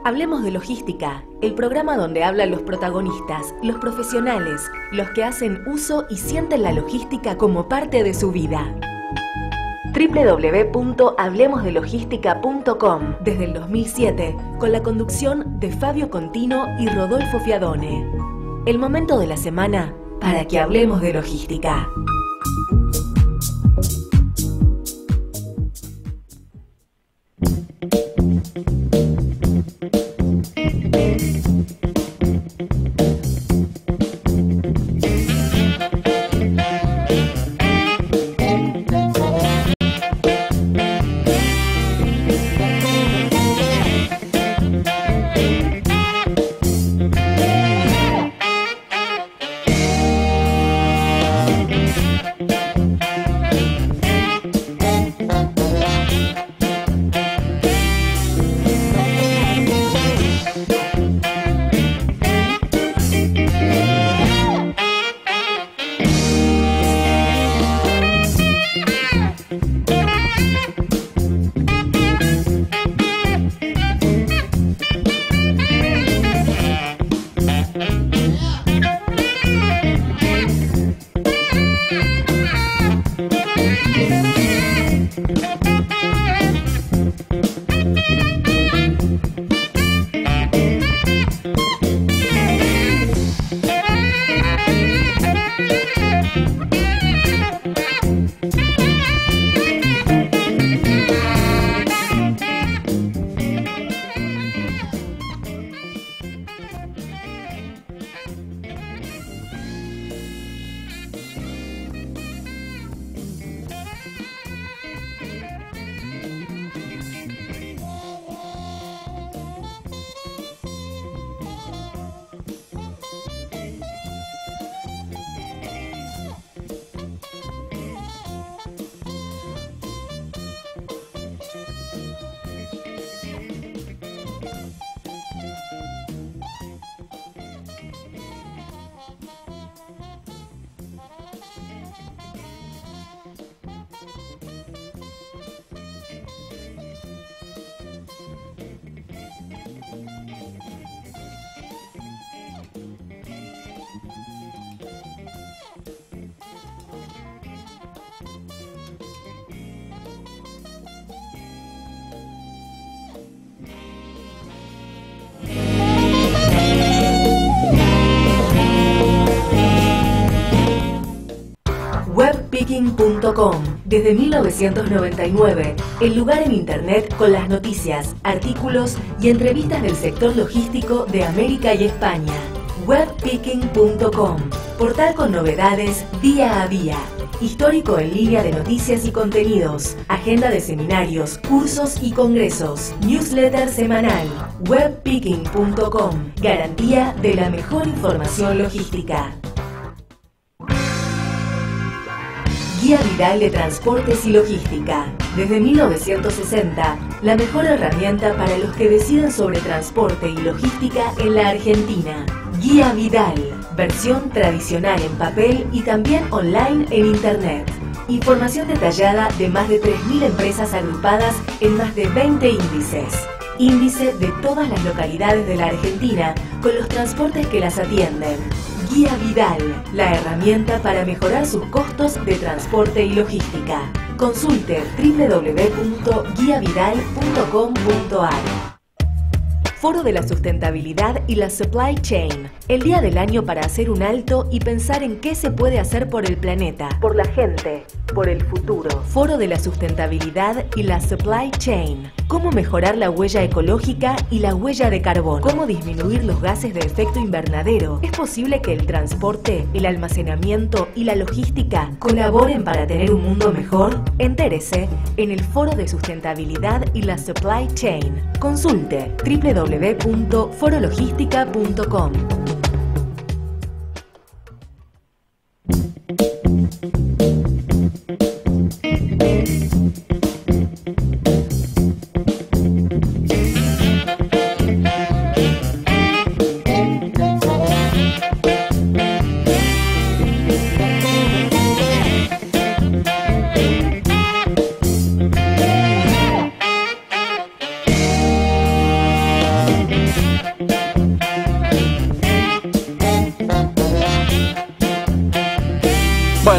Hablemos de Logística, el programa donde hablan los protagonistas, los profesionales, los que hacen uso y sienten la logística como parte de su vida. www.hablemosdelogística.com desde el 2007, con la conducción de Fabio Contino y Rodolfo Fiadone. El momento de la semana para que hablemos de logística. Webpicking.com. Desde 1999, el lugar en Internet con las noticias, artículos y entrevistas del sector logístico de América y España. Webpicking.com. Portal con novedades día a día. Histórico en línea de noticias y contenidos. Agenda de seminarios, cursos y congresos. Newsletter semanal. Webpicking.com. Garantía de la mejor información logística. Guía Vidal de Transportes y Logística. Desde 1960, la mejor herramienta para los que deciden sobre transporte y logística en la Argentina. Guía Vidal, versión tradicional en papel y también online en Internet. Información detallada de más de 3.000 empresas agrupadas en más de 20 índices. Índice de todas las localidades de la Argentina con los transportes que las atienden. Guía Vidal, la herramienta para mejorar sus costos de transporte y logística. Consulte www.guiavidal.com.ar. Foro de la Sustentabilidad y la Supply Chain. El día del año para hacer un alto y pensar en qué se puede hacer por el planeta, por la gente, por el futuro. Foro de la Sustentabilidad y la Supply Chain. Cómo mejorar la huella ecológica y la huella de carbono. Cómo disminuir los gases de efecto invernadero. ¿Es posible que el transporte, el almacenamiento y la logística colaboren para tener un mundo mejor? Entérese en el Foro de Sustentabilidad y la Supply Chain. Consulte www.forologística.com.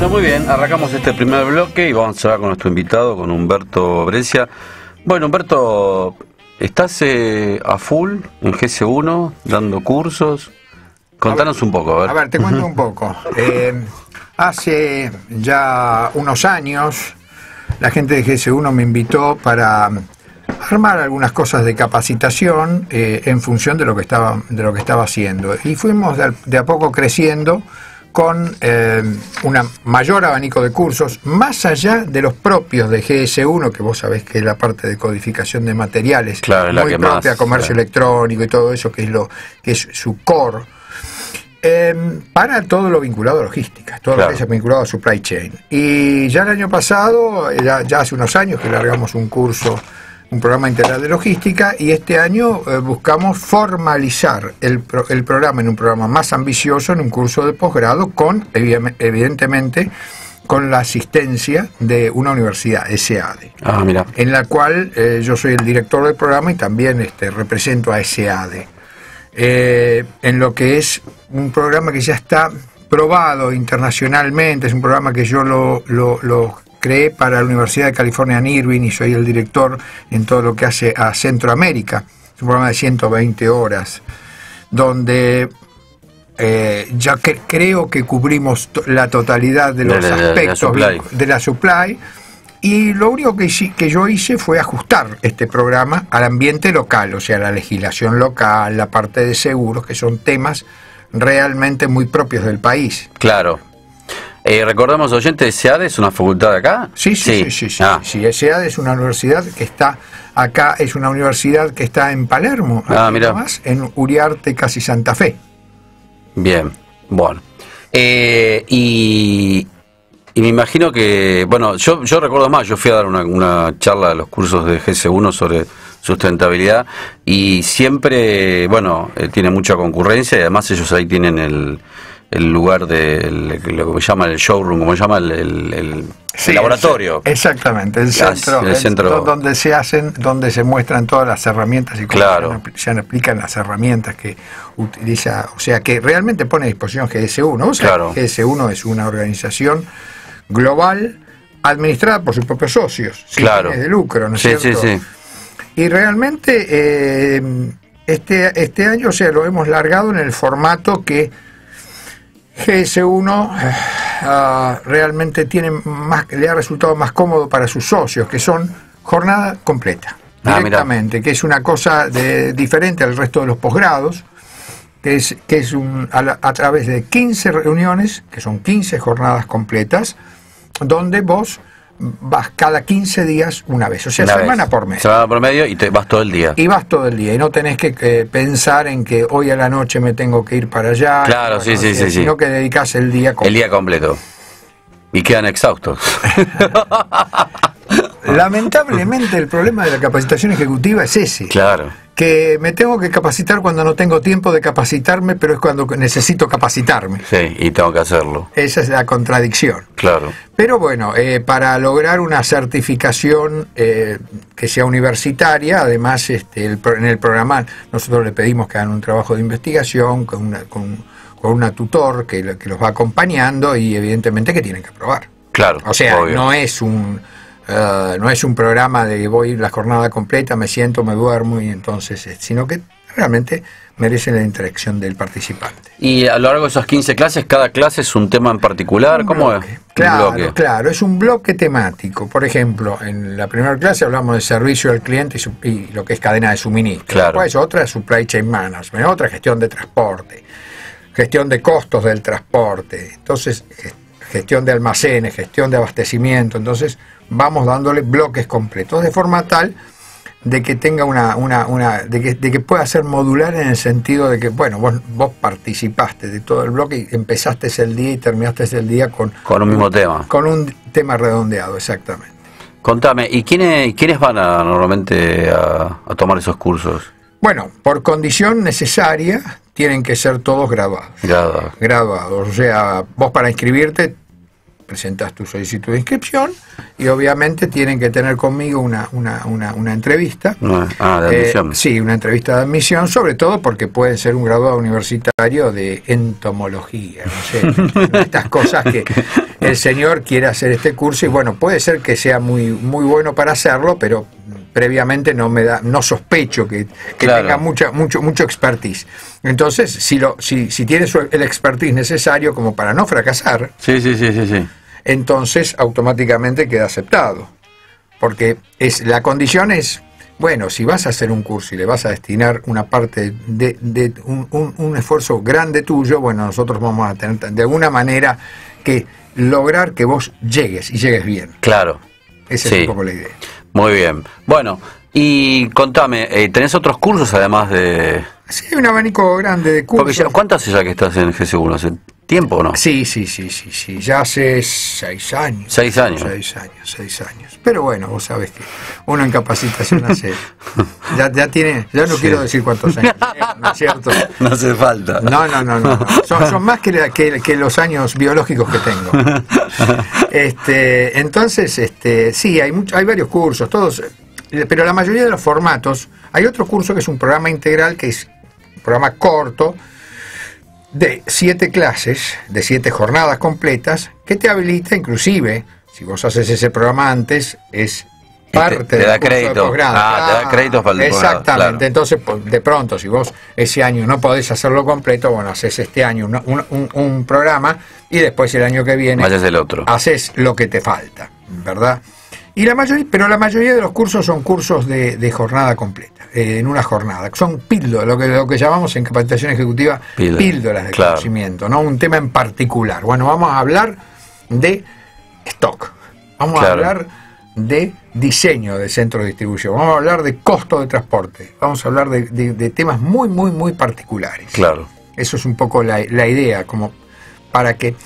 Bueno, muy bien, arrancamos este primer bloque y vamos a hablar con nuestro invitado, con Humberto Brescia. Bueno, Humberto, ¿estás a full en GS1 dando cursos? Contanos un poco, a ver. A ver, te cuento un poco. Hace ya unos años, la gente de GS1 me invitó para armar algunas cosas de capacitación en función de lo que estaba haciendo. Y fuimos de a poco creciendo con un mayor abanico de cursos, más allá de los propios de GS1, que vos sabés que es la parte de codificación de materiales, claro, muy propia, comercio electrónico y todo eso, que es su core, para todo lo vinculado a logística, todo lo que es vinculado a supply chain. Y ya el año pasado, ya hace unos años que largamos un programa integral de logística, y este año buscamos formalizar el programa en un programa más ambicioso, en un curso de posgrado, evidentemente con la asistencia de una universidad, SEADE, en la cual yo soy el director del programa y también represento a SEADE, en lo que es un programa que ya está probado internacionalmente. Es un programa que yo lo creé para la Universidad de California en Irvine y soy el director en todo lo que hace a Centroamérica. Es un programa de 120 horas, donde ya creo que cubrimos la totalidad de los aspectos de la supply, y lo único que yo hice fue ajustar este programa al ambiente local, o sea, la legislación local, la parte de seguros, que son temas realmente muy propios del país. Claro. Recordamos, oyentes, ¿SEADE es una facultad de acá? Sí. SEADE es una universidad que está acá, es una universidad que está en Palermo, además, en Uriarte, casi Santa Fe. Bien, bueno. Y me imagino que, bueno, yo recuerdo más, yo fui a dar una charla de los cursos de GS1 sobre sustentabilidad, y siempre, bueno, tiene mucha concurrencia, y además ellos ahí tienen el lugar de lo que llama el showroom, como se llama el laboratorio. Exactamente, el centro donde se muestran todas las herramientas y cómo se explican las herramientas que utiliza, o sea, que realmente pone a disposición GS1. O sea, GS1 es una organización global administrada por sus propios socios, sin fines de lucro, ¿no es cierto? Sí. Y realmente este año, o sea, lo hemos largado en el formato que GS1 realmente le ha resultado más cómodo para sus socios, que son jornada completa, directamente, que es una cosa diferente al resto de los posgrados, que es a través de 15 reuniones, que son 15 jornadas completas, donde vos vas cada 15 días una vez, o sea, semana por medio. Semana por medio, y te vas todo el día. Y vas todo el día, y no tenés que pensar en que hoy a la noche me tengo que ir para allá. Claro, sino que dedicás el día completo. El día completo. Y quedan exhaustos. Lamentablemente el problema de la capacitación ejecutiva es ese. Claro. Que me tengo que capacitar cuando no tengo tiempo de capacitarme, pero es cuando necesito capacitarme. Sí, y tengo que hacerlo. Esa es la contradicción. Claro. Pero bueno, para lograr una certificación que sea universitaria, además en el programa nosotros le pedimos que hagan un trabajo de investigación con una tutor que los va acompañando, y evidentemente que tienen que aprobar. Claro. O sea, obvio. No es un programa de voy la jornada completa, me siento, me duermo y entonces, sino que realmente merece la interacción del participante. Y a lo largo de esas 15 clases, cada clase es un tema en particular, ¿cómo es? Claro, es un bloque temático. Por ejemplo, en la primera clase hablamos de servicio al cliente y lo que es cadena de suministro. Claro. Después otra es supply chain management, otra gestión de transporte, gestión de costos del transporte, entonces gestión de almacenes, gestión de abastecimiento. Entonces vamos dándole bloques completos de forma tal de que tenga de que pueda ser modular, en el sentido de que, bueno, vos participaste de todo el bloque y empezaste el día y terminaste el día con un mismo tema. Con un tema redondeado, exactamente. Contame, ¿y quiénes van normalmente a tomar esos cursos? Bueno, por condición necesaria tienen que ser todos graduados. O sea, vos para inscribirte presentas tu solicitud de inscripción y obviamente tienen que tener conmigo una entrevista. De admisión. Sí, una entrevista de admisión, sobre todo porque pueden ser un graduado universitario de entomología, no sé, estas cosas que el señor quiere hacer este curso y bueno, puede ser que sea muy bueno para hacerlo, pero previamente no sospecho que tenga mucho expertise. Entonces, si tienes el expertise necesario como para no fracasar, sí. entonces automáticamente queda aceptado. Porque la condición es, bueno, si vas a hacer un curso y le vas a destinar una parte de un esfuerzo grande tuyo, bueno, nosotros vamos a tener de alguna manera que lograr que vos llegues y llegues bien. Claro. Esa es un poco la idea. Muy bien. Bueno, y contame, ¿tenés otros cursos además de...? Sí, hay un abanico grande de cursos. Porque ¿cuánto hace ya que estás en GC1? ¿Hace tiempo o no? Sí. Ya hace 6 años. 6 años. 6 años. Pero bueno, vos sabés que uno en capacitación hace... ya tiene... Ya no quiero decir cuántos años, ¿no es cierto? No hace falta. No. Son más que los años biológicos que tengo. Entonces, sí, hay varios cursos, todos... Pero la mayoría de los formatos... Hay otro curso que es un programa integral, que es un programa corto, de 7 clases, de 7 jornadas completas, que te habilita inclusive, si vos haces ese programa antes, es parte del curso de posgrado. Te da créditos para el posgrado. Exactamente, entonces de pronto, si vos ese año no podés hacerlo completo, bueno, haces este año un programa y después el año que viene haces el otro. Haces lo que te falta, ¿verdad? Pero la mayoría de los cursos son cursos de jornada completa, en una jornada. Son píldoras, lo que llamamos en capacitación ejecutiva píldoras de conocimiento, ¿no? Un tema en particular. Bueno, vamos a hablar de stock, vamos a hablar de diseño de centro de distribución, vamos a hablar de costo de transporte, vamos a hablar de temas muy particulares. Claro. Eso es un poco la idea, como para que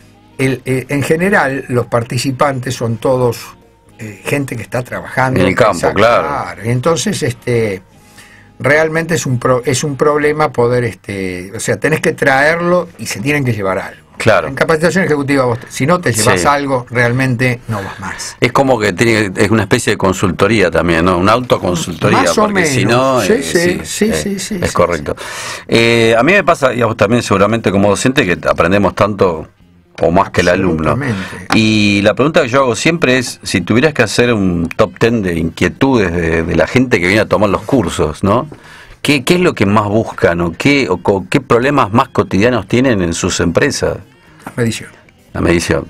en general los participantes son todos... gente que está trabajando en el campo, claro. Entonces, realmente es un problema poder, o sea, tenés que traerlo y se tienen que llevar algo. Claro. En capacitación ejecutiva, vos, si no te llevas algo, realmente no vas más. Es como que es una especie de consultoría también, ¿no? Una autoconsultoría, más porque o menos. Si no, sí, es correcto. A mí me pasa, y a vos también seguramente como docente, que aprendemos tanto o más que el alumno. Y la pregunta que yo hago siempre es, si tuvieras que hacer un top 10 de inquietudes de la gente que viene a tomar los cursos, ¿no? ¿Qué es lo que más buscan o qué problemas más cotidianos tienen en sus empresas? La medición.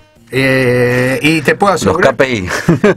Y te puedo asegurar... Los KPI.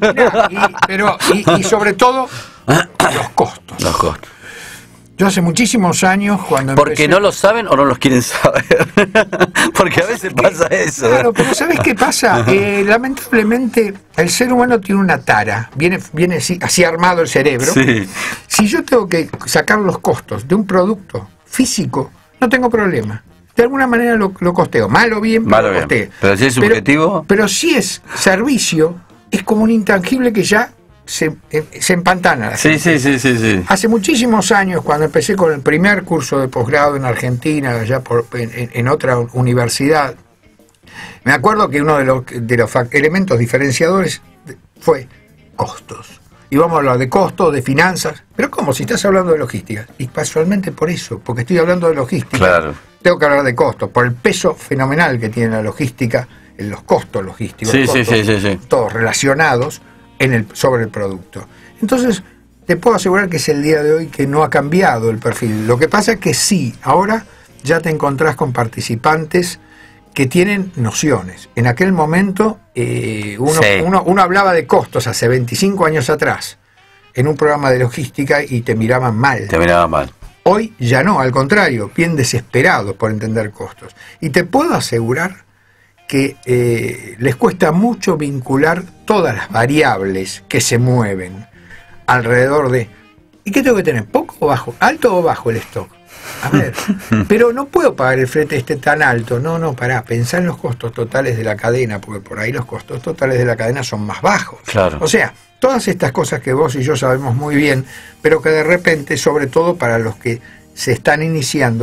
Y sobre todo, los costos. Los costos. Yo hace muchísimos años cuando ¿Porque no lo saben o no los quieren saber? Porque a veces pasa eso. Claro, pero ¿sabes qué pasa? Lamentablemente el ser humano tiene una tara, viene así armado el cerebro. Sí. Si yo tengo que sacar los costos de un producto físico, no tengo problema. De alguna manera lo costeo, mal o bien, pero lo costeo. Pero si es subjetivo... Pero si es servicio, es como un intangible que ya... Se empantana. Sí. Hace muchísimos años, cuando empecé con el primer curso de posgrado en Argentina, allá en otra universidad, me acuerdo que uno de los elementos diferenciadores fue costos. Y vamos a hablar de costos, de finanzas, pero ¿cómo? Si estás hablando de logística. Y casualmente por eso, porque estoy hablando de logística, claro. Tengo que hablar de costos, por el peso fenomenal que tiene la logística, en los costos logísticos, sí. Todos relacionados sobre el producto. Entonces, te puedo asegurar que es el día de hoy que no ha cambiado el perfil. Lo que pasa es que sí, ahora ya te encontrás con participantes que tienen nociones. En aquel momento, uno hablaba de costos hace 25 años atrás, en un programa de logística y te miraban mal. Hoy ya no, al contrario, bien desesperados por entender costos. Y te puedo asegurar que les cuesta mucho vincular todas las variables que se mueven alrededor de... ¿Y qué tengo que tener? ¿Poco o bajo? ¿Alto o bajo el stock? A ver, pero no puedo pagar el flete tan alto. No, pará, pensá en los costos totales de la cadena, porque por ahí los costos totales de la cadena son más bajos. Claro. O sea, todas estas cosas que vos y yo sabemos muy bien, pero que de repente, sobre todo para los que se están iniciando,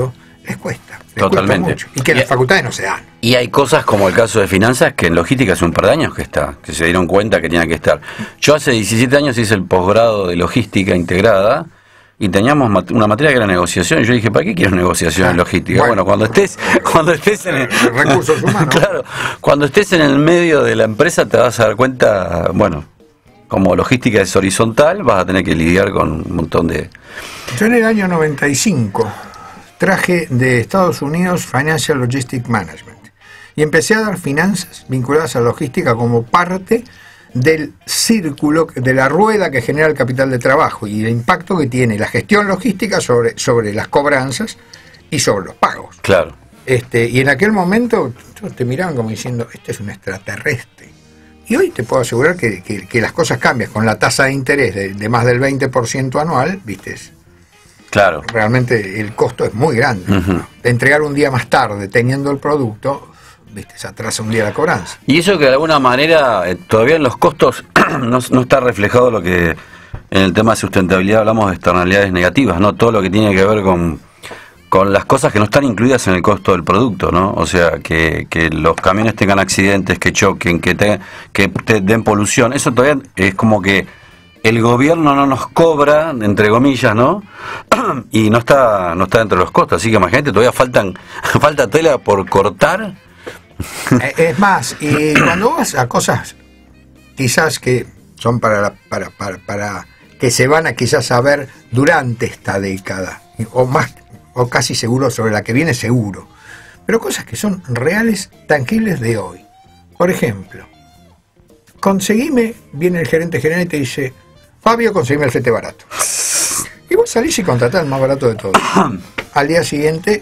les cuesta Totalmente. mucho. Y que las facultades no se dan. Y hay cosas como el caso de finanzas que en logística hace un par de años que se dieron cuenta que tenían que estar. Yo hace 17 años hice el posgrado de logística integrada y teníamos una materia que era negociación. Y yo dije, ¿para qué quiero negociación en logística? Bueno, cuando estés en el, recursos humanos. Claro, cuando estés en el medio de la empresa te vas a dar cuenta, bueno, como logística es horizontal, vas a tener que lidiar con un montón de... Yo en el año 95 traje de Estados Unidos Financial Logistic Management y empecé a dar finanzas vinculadas a logística como parte del círculo, de la rueda que genera el capital de trabajo y el impacto que tiene la gestión logística sobre las cobranzas y sobre los pagos. Claro. Y en aquel momento te miraban como diciendo, este es un extraterrestre. Y hoy te puedo asegurar que las cosas cambian con la tasa de interés de más del 20% anual, ¿viste? Claro. Realmente el costo es muy grande. Uh-huh. De entregar un día más tarde teniendo el producto, ¿viste? Se atrasa un día la cobranza. Y eso que de alguna manera todavía en los costos no está reflejado lo que en el tema de sustentabilidad hablamos de externalidades negativas, ¿no? Todo lo que tiene que ver con las cosas que no están incluidas en el costo del producto, ¿no? O sea, que los camiones tengan accidentes, que choquen, que te den polución. Eso todavía es como que el gobierno no nos cobra, entre comillas, ¿no? Y no está dentro de los costos. Así que imagínate, todavía falta tela por cortar. Es más, y cuando vas a cosas quizás que son para que se van a quizás a ver durante esta década, o casi seguro sobre la que viene seguro, pero cosas que son reales, tangibles de hoy. Por ejemplo, viene el gerente general y te dice, Fabio, conseguime el flete barato. Y vos salís y contratás el más barato de todos. Al día siguiente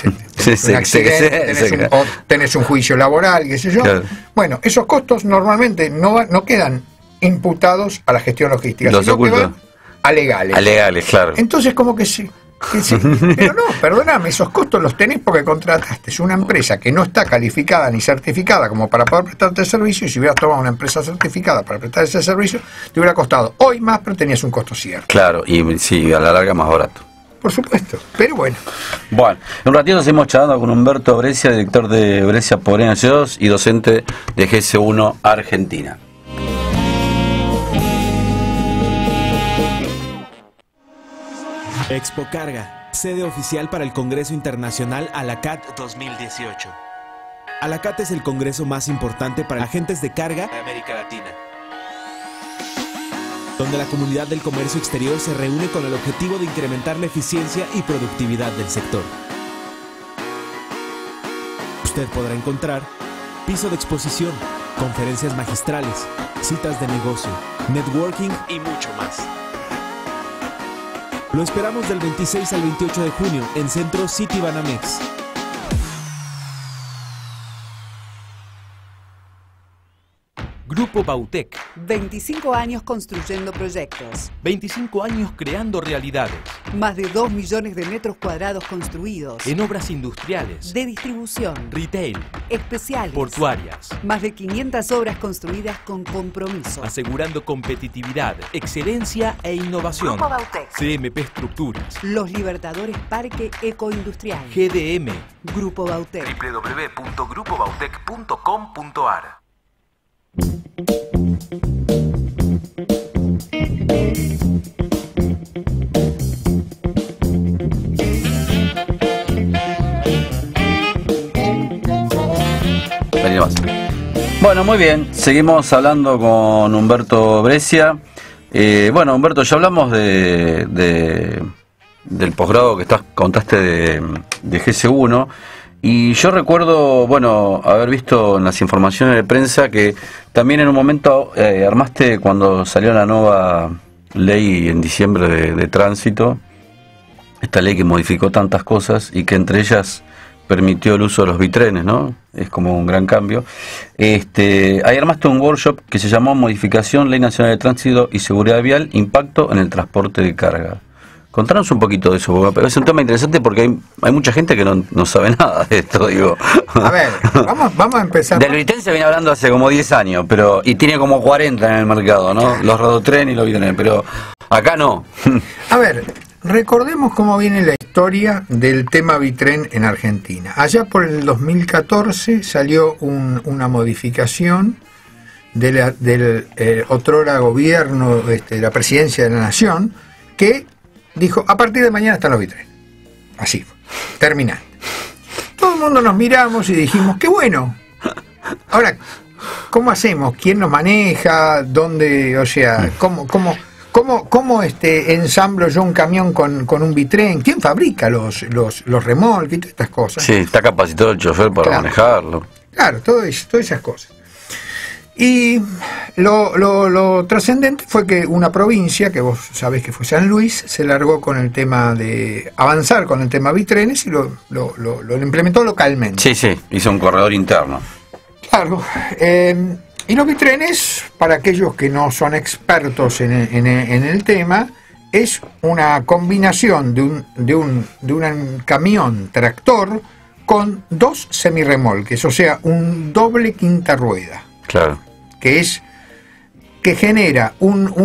tenés un juicio laboral, qué sé yo. Claro. Bueno, esos costos normalmente no quedan imputados a la gestión logística, sino que van a legales. A legales, claro. Entonces como que sí. Pero no, perdóname, esos costos los tenés porque contrataste una empresa que no está calificada ni certificada como para poder prestarte el servicio, y si hubieras tomado una empresa certificada para prestar ese servicio, te hubiera costado hoy más, pero tenías un costo cierto. Claro, y sí, a la larga más barato. Por supuesto, pero bueno. Bueno, en un ratito seguimos charlando con Humberto Brescia, director de Brescia por NC2 y docente de GS1 Argentina. Expo Carga, sede oficial para el Congreso Internacional ALACAT 2018. ALACAT es el congreso más importante para agentes de carga de América Latina, donde la comunidad del comercio exterior se reúne con el objetivo de incrementar la eficiencia y productividad del sector. Usted podrá encontrar piso de exposición, conferencias magistrales, citas de negocio, networking y mucho más. Lo esperamos del 26 al 28 de junio en Centro City Banamex. Grupo Bautec. 25 años construyendo proyectos. 25 años creando realidades. Más de 2 millones de metros cuadrados construidos. En obras industriales. De distribución. Retail. Especiales. Portuarias. Más de 500 obras construidas con compromiso. Asegurando competitividad, excelencia e innovación. Grupo Bautec. CMP Estructuras. Los Libertadores Parque Ecoindustrial. GDM. Grupo Bautec. www.grupobautec.com.ar. Bueno, muy bien, seguimos hablando con Humberto Brescia. Bueno, Humberto, ya hablamos del posgrado que contaste de GS1. Y yo recuerdo, bueno, haber visto en las informaciones de prensa que también en un momento armaste, cuando salió la nueva ley en diciembre de tránsito, esta ley que modificó tantas cosas y que entre ellas permitió el uso de los bitrenes, ¿no? Es como un gran cambio. Ahí armaste un workshop que se llamó Modificación Ley Nacional de Tránsito y Seguridad Vial, Impacto en el Transporte de Carga. Contanos un poquito de eso, porque es un tema interesante porque hay mucha gente que no sabe nada de esto, digo. A ver, vamos a empezar. Del bitren se viene hablando hace como 10 años, y tiene como 40 en el mercado, ¿no? Los rodotren y los bitrenes, pero acá no. A ver, recordemos cómo viene la historia del tema Bitren en Argentina. Allá por el 2014 salió una modificación del otrora gobierno, de la presidencia de la Nación, que dijo, a partir de mañana están los Bitren. Así fue, terminante. Todo el mundo nos miramos y dijimos, qué bueno. Ahora, ¿cómo hacemos? ¿Quién nos maneja? ¿Dónde? O sea, ¿cómo ensamblo yo un camión con un Bitren? ¿Quién fabrica los remolques y todas estas cosas? Sí, está capacitado el chofer para manejarlo. Claro, todas esas cosas. Y lo trascendente fue que una provincia, que vos sabés que fue San Luis, se largó con el tema de avanzar con el tema Bitrenes y lo implementó localmente. Sí, hizo un corredor interno. Claro. Y los Bitrenes, para aquellos que no son expertos en el tema, es una combinación de un camión tractor con 2 semirremolques, o sea, un doble quinta rueda. Claro. Que genera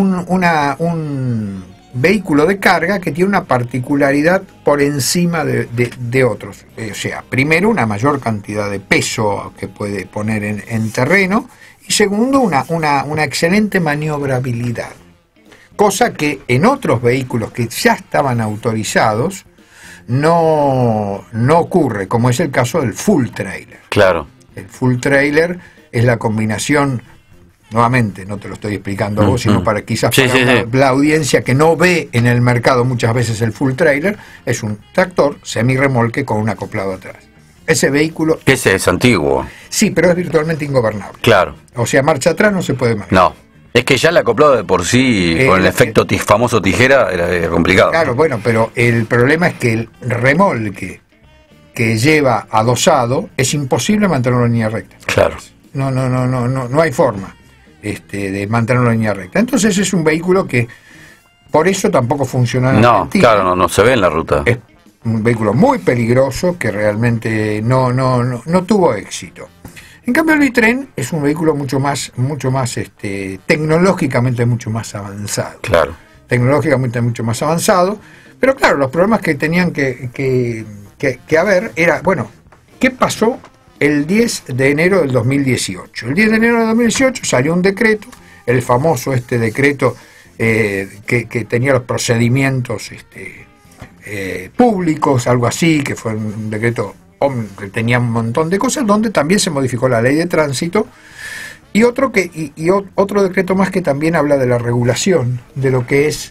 un vehículo de carga que tiene una particularidad por encima de otros. O sea, primero, una mayor cantidad de peso que puede poner en terreno, y segundo, una excelente maniobrabilidad. Cosa que en otros vehículos que ya estaban autorizados no ocurre, como es el caso del full trailer. Claro. El full trailer es la combinación, nuevamente, no te lo estoy explicando a vos, sino para quizás la audiencia que no ve en el mercado muchas veces el full trailer, es un tractor semirremolque con un acoplado atrás. Ese vehículo... Ese es antiguo. Sí, pero es virtualmente ingobernable. Claro. O sea, marcha atrás no se puede manejar. No. Es que ya el acoplado de por sí, con el efecto famoso tijera, era complicado. Claro, bueno, pero el problema es que el remolque que lleva adosado es imposible mantenerlo en línea recta. Claro. No hay forma de mantenerlo en línea recta. Entonces es un vehículo que por eso tampoco funciona en Argentina. Claro, no se ve en la ruta. Es un vehículo muy peligroso que realmente no tuvo éxito. En cambio el Bitren es un vehículo mucho más tecnológicamente mucho más avanzado. Claro. Tecnológicamente mucho más avanzado, pero claro, los problemas que tenían que haber era, bueno, ¿qué pasó el 10 de enero del 2018? El 10 de enero del 2018 salió un decreto, el famoso decreto que tenía los procedimientos públicos, algo así, que fue un decreto que tenía un montón de cosas, donde también se modificó la ley de tránsito, y otro decreto más que también habla de la regulación de lo que es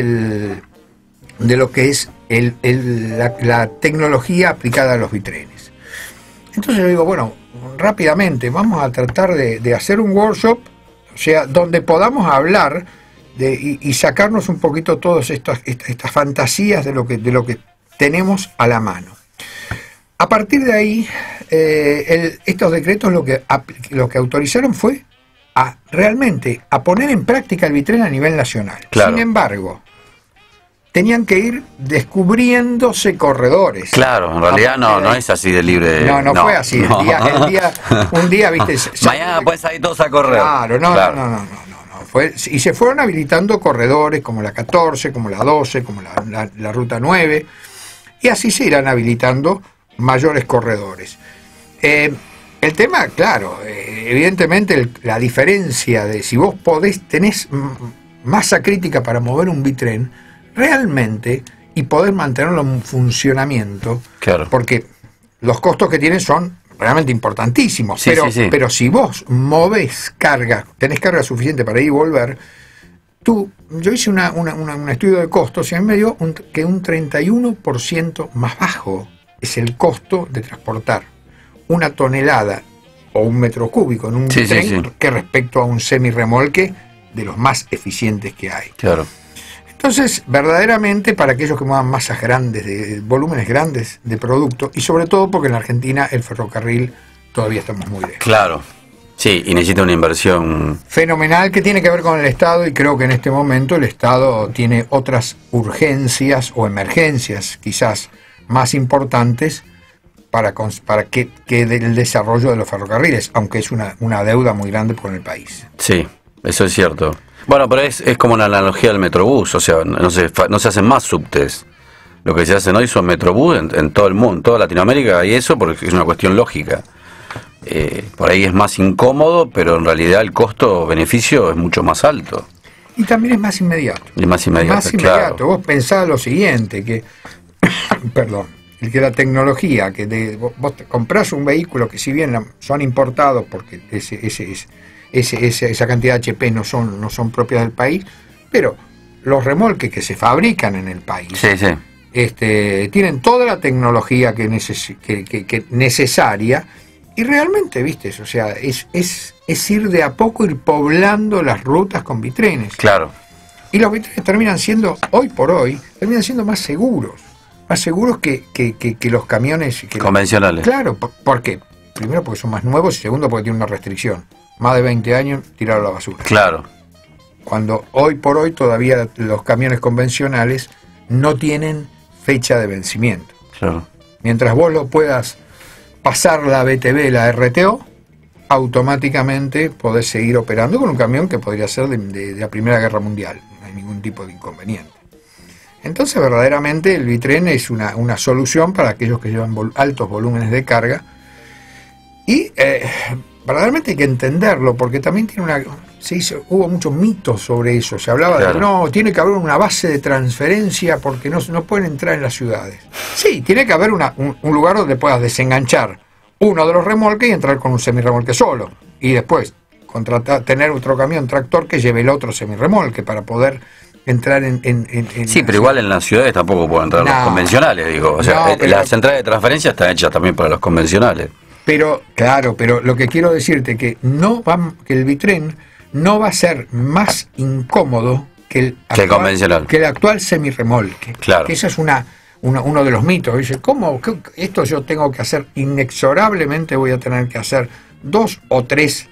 la tecnología aplicada a los Bitrenes. Entonces yo digo, bueno, rápidamente vamos a tratar de hacer un workshop, o sea, donde podamos hablar y sacarnos un poquito todas estas fantasías de lo que tenemos a la mano. A partir de ahí, estos decretos lo que autorizaron fue realmente a poner en práctica el Bitren a nivel nacional. Claro. Sin embargo, tenían que ir descubriéndose corredores. Claro, en realidad no es así de libre. No fue así. No. Un día, viste. Mañana pueden salir todos a correr. Claro, no. Y se fueron habilitando corredores como la 14, como la 12, como la ruta 9, y así se irán habilitando mayores corredores. El tema, claro, evidentemente la diferencia de si vos tenés masa crítica para mover un Bitren realmente y poder mantenerlo en funcionamiento, claro, porque los costos que tienen son realmente importantísimos, sí. Pero si vos movés carga, tenés carga suficiente para ir y volver, yo hice un estudio de costos y a mí me dio que un 31% más bajo es el costo de transportar una tonelada o un metro cúbico en un tren que respecto a un semirremolque de los más eficientes que hay. Claro. Entonces, verdaderamente, para aquellos que muevan masas grandes, de volúmenes grandes de producto, y sobre todo porque en Argentina el ferrocarril todavía estamos muy lejos. Claro. Sí, y necesita una inversión fenomenal que tiene que ver con el Estado, y creo que en este momento el Estado tiene otras urgencias o emergencias quizás más importantes para que el desarrollo de los ferrocarriles, aunque es una deuda muy grande con el país. Sí, eso es cierto. Bueno, pero es como una analogía del Metrobús, o sea, no se hacen más subtes. Lo que se hacen hoy son Metrobús en todo el mundo, en toda Latinoamérica, y eso porque es una cuestión lógica. Por ahí es más incómodo, pero en realidad el costo-beneficio es mucho más alto. Y también es más inmediato. Y más inmediato, Más inmediato. claro. Vos pensás lo siguiente, que perdón, que la tecnología, que vos te comprás un vehículo que si bien son importados, porque esa cantidad de HP no son propias del país, pero los remolques que se fabrican en el país tienen toda la tecnología que necesaria, y realmente, viste, o sea, es ir de a poco, ir poblando las rutas con bitrenes. Claro. Y los bitrenes terminan siendo, hoy por hoy, más seguros que los camiones convencionales. Claro, porque primero porque son más nuevos y segundo porque tienen una restricción. Más de 20 años, tirarlo a la basura. Claro. Cuando hoy por hoy todavía los camiones convencionales no tienen fecha de vencimiento. Claro. Mientras vos lo puedas pasar la BTV, la RTO, automáticamente podés seguir operando con un camión que podría ser de la Primera Guerra Mundial. No hay ningún tipo de inconveniente. Entonces, verdaderamente, el bitren es una solución para aquellos que llevan altos volúmenes de carga. Y verdaderamente hay que entenderlo, porque también hubo muchos mitos sobre eso. Se hablaba de no, tiene que haber una base de transferencia porque no pueden entrar en las ciudades. Sí, tiene que haber un lugar donde puedas desenganchar uno de los remolques y entrar con un semirremolque solo. Y después tener otro camión tractor que lleve el otro semirremolque para poder entrar en sí, pero igual en las ciudades tampoco pueden entrar los convencionales, digo. O sea, las entradas de transferencia están hechas también para los convencionales. Pero, claro, pero lo que quiero decirte que que el bitren no va a ser más incómodo que el convencional, que el actual semirremolque. Claro. Que ese es uno de los mitos. Dice, ¿cómo? Esto yo tengo que hacer inexorablemente, voy a tener que hacer 2 o 3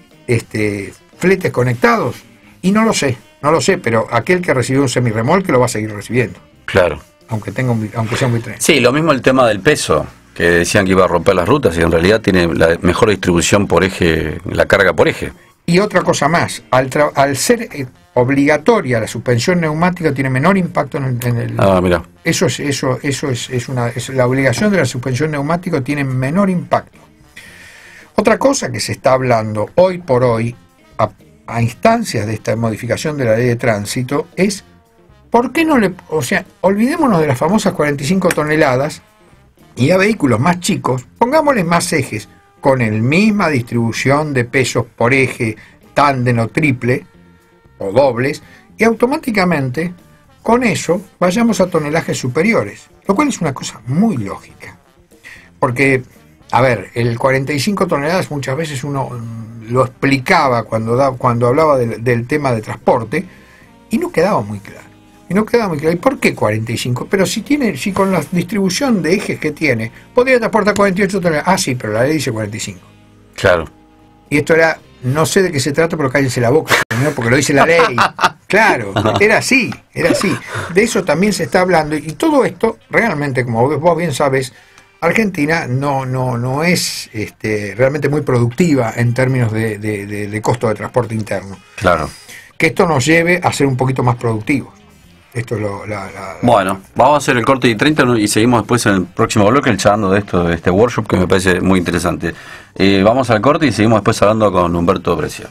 fletes conectados. Y no lo sé, pero aquel que recibió un semirremolque lo va a seguir recibiendo. Claro. Aunque sea un bitren. Sí, lo mismo el tema del peso, que decían que iba a romper las rutas y en realidad tiene la mejor distribución por eje, la carga por eje. Y otra cosa más, al ser obligatoria la suspensión neumática tiene menor impacto en el. Mira. Eso es la obligación de la suspensión neumática tiene menor impacto. Otra cosa que se está hablando hoy por hoy a instancias de esta modificación de la ley de tránsito es ¿por qué no olvidémonos de las famosas 45 toneladas y a vehículos más chicos pongámosles más ejes con la misma distribución de pesos por eje, tándem o triple o dobles, y automáticamente con eso vayamos a tonelajes superiores, lo cual es una cosa muy lógica, porque a ver, el 45 toneladas muchas veces uno lo explicaba cuando hablaba del tema de transporte y no quedaba muy claro. ¿Y por qué 45? Pero si con la distribución de ejes que tiene, podría transportar 48 toneladas. Ah, sí, pero la ley dice 45. Claro. Y esto era, no sé de qué se trata, pero cállense la boca, ¿no? Porque lo dice la ley. Claro, era así. De eso también se está hablando. Y todo esto, realmente, como vos bien sabes, Argentina no es realmente muy productiva en términos de costo de transporte interno. Claro. Que esto nos lleve a ser un poquito más productivos. Esto es Bueno, vamos a hacer el corte de 30 y seguimos después en el próximo bloque charlando de este workshop que me parece muy interesante. Vamos al corte y seguimos después hablando con Humberto Brescia.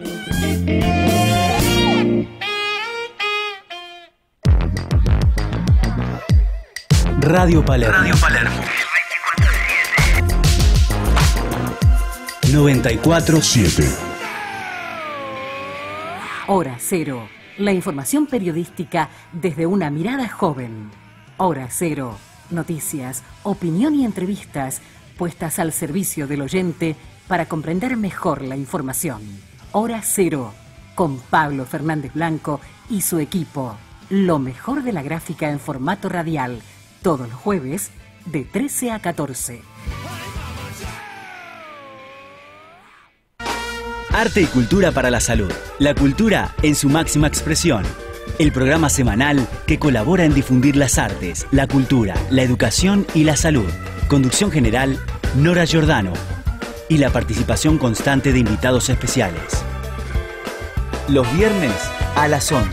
Radio Palermo. 94.7. Hora Cero. La información periodística desde una mirada joven. Hora Cero. Noticias, opinión y entrevistas puestas al servicio del oyente para comprender mejor la información. Hora Cero. Con Pablo Fernández Blanco y su equipo. Lo mejor de la gráfica en formato radial. Todos los jueves de 13 a 14. Arte y cultura para la salud. La cultura en su máxima expresión. El programa semanal que colabora en difundir las artes, la cultura, la educación y la salud. Conducción general, Nora Giordano. Y la participación constante de invitados especiales. Los viernes a las 11.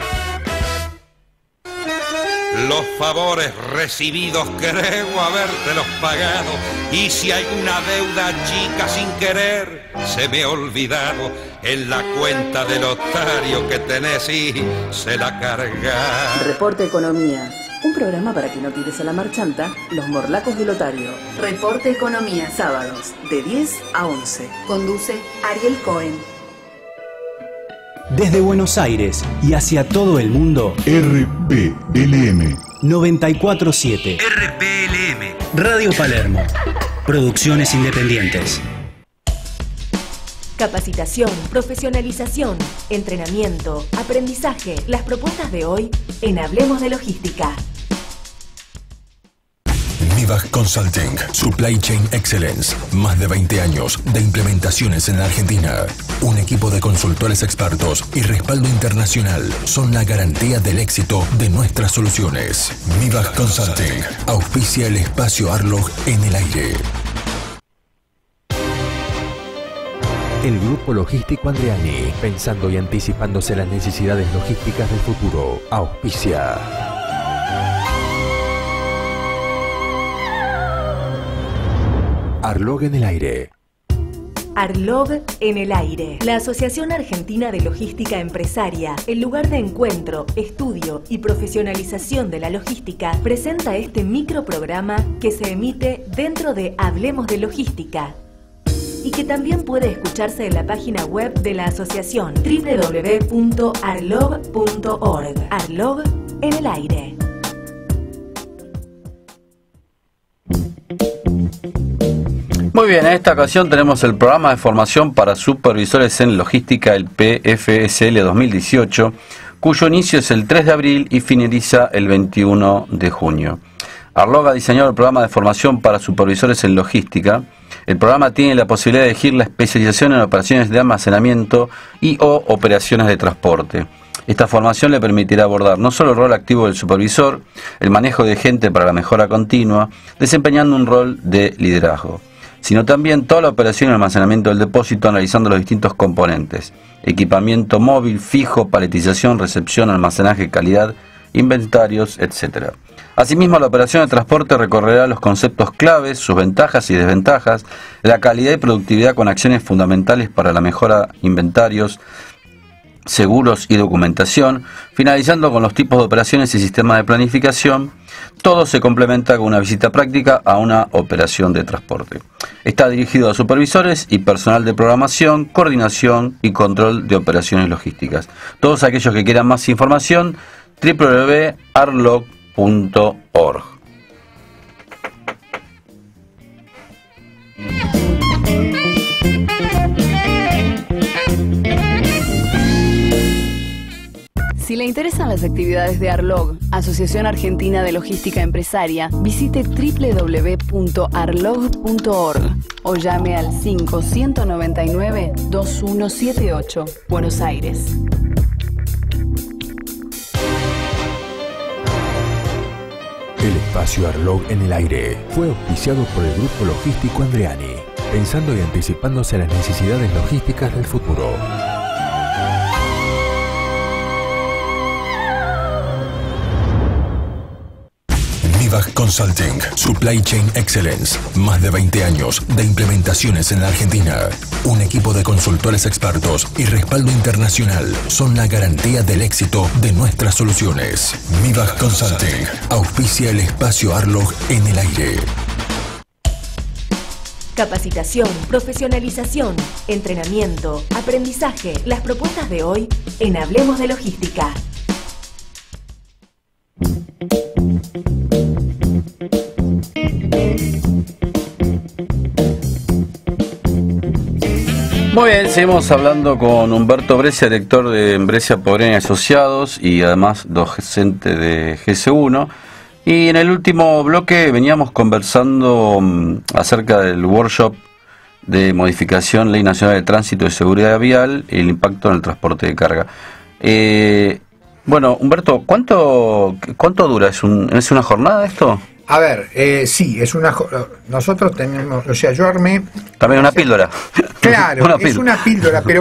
Los favores recibidos creo habértelos pagado, y si hay una deuda chica sin querer se me ha olvidado, en la cuenta del otario que tenés y se la carga. Reporte Economía, un programa para que no tires a la marchanta los morlacos del otario. Reporte Economía, Sábados de 10 a 11. Conduce Ariel Cohen. Desde Buenos Aires y hacia todo el mundo, RPLM 94.7. RPLM. Radio Palermo. Producciones independientes. Capacitación, profesionalización, entrenamiento, aprendizaje. Las propuestas de hoy en Hablemos de Logística. Mivag Consulting, Supply Chain Excellence, más de 20 años de implementaciones en la Argentina. Un equipo de consultores expertos y respaldo internacional son la garantía del éxito de nuestras soluciones. Mivag Consulting auspicia el espacio Arlog en el aire. El Grupo Logístico Andreani, pensando y anticipándose las necesidades logísticas del futuro, auspicia. Arlog en el aire. Arlog en el aire. La Asociación Argentina de Logística Empresaria, el lugar de encuentro, estudio y profesionalización de la logística, presenta este microprograma que se emite dentro de Hablemos de Logística y que también puede escucharse en la página web de la asociación www.arlog.org. Arlog en el aire. Muy bien, en esta ocasión tenemos el programa de formación para supervisores en logística, el PFSL 2018, cuyo inicio es el 3 de abril y finaliza el 21 de junio. Arlog ha diseñado el programa de formación para supervisores en logística. El programa tiene la posibilidad de elegir la especialización en operaciones de almacenamiento y o operaciones de transporte. Esta formación le permitirá abordar no solo el rol activo del supervisor, el manejo de gente para la mejora continua, desempeñando un rol de liderazgo, sino también toda la operación y almacenamiento del depósito, analizando los distintos componentes: equipamiento móvil, fijo, paletización, recepción, almacenaje, calidad, inventarios, etc. Asimismo, la operación de transporte recorrerá los conceptos claves, sus ventajas y desventajas, la calidad y productividad con acciones fundamentales para la mejora, inventarios, seguros y documentación, finalizando con los tipos de operaciones y sistemas de planificación. Todo se complementa con una visita práctica a una operación de transporte. Está dirigido a supervisores y personal de programación, coordinación y control de operaciones logísticas. Todos aquellos que quieran más información, www.arlog.org. Si le interesan las actividades de Arlog, Asociación Argentina de Logística Empresaria, visite www.arlog.org o llame al 5-199-2178, Buenos Aires. El espacio Arlog en el aire fue auspiciado por el Grupo Logístico Andreani, pensando y anticipándose a las necesidades logísticas del futuro. Mivag Consulting, Supply Chain Excellence, más de 20 años de implementaciones en la Argentina. Un equipo de consultores expertos y respaldo internacional son la garantía del éxito de nuestras soluciones. Mivag Consulting auspicia el espacio Arlog en el aire. Capacitación, profesionalización, entrenamiento, aprendizaje. Las propuestas de hoy en Hablemos de Logística. Muy bien, seguimos hablando con Humberto Brescia, director de Brescia Podrén y Asociados y además docente de GS1. Y en el último bloque veníamos conversando acerca del workshop de modificación Ley Nacional de Tránsito y Seguridad Vial y el impacto en el transporte de carga. Bueno, Humberto, ¿cuánto dura? ¿Es una jornada esto? A ver, sí, es una. Nosotros tenemos, o sea, yo armé. También una píldora. Claro, es una píldora, pero